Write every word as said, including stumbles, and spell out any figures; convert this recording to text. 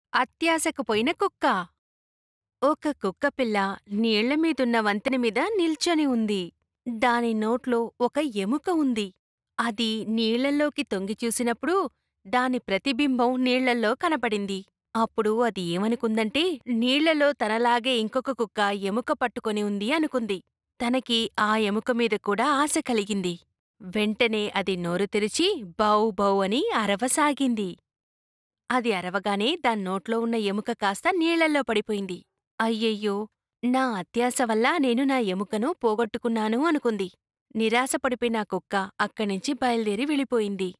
అత్యాశకు పోయిన కుక్క. ఒక కుక్కపిల్ల నీళ్లమీదున్న వంతెన మీద నిల్చొని ఉంది. దాని నోట్లో ఒక ఎముక ఉంది. అది నీళ్లల్లోకి తొంగి చూసినప్పుడు దాని ప్రతిబింబం నీళ్లల్లో కనపడింది. అప్పుడు అది ఏమనుకుందంటే, నీళ్లలో తనలాగే ఇంకొక కుక్క ఎముక పట్టుకొని ఉంది అనుకుంది. తనకి ఆ ఎముక మీద కూడా ఆశ కలిగింది. వెంటనే అది నోరు తెరిచి బౌ బౌ అని అరవసాగింది. అది అరవగానే దాన్నోట్లో ఉన్న ఎముక కాస్త నీళ్లల్లో పడిపోయింది. అయ్యయ్యో! నా అత్యాశ వల్ల నేను నా ఎముకను పోగొట్టుకున్నాను అనుకుంది. నిరాశపడిపోయిన ఆ కుక్క అక్కడ్నించి బయల్దేరి వెళ్ళిపోయింది.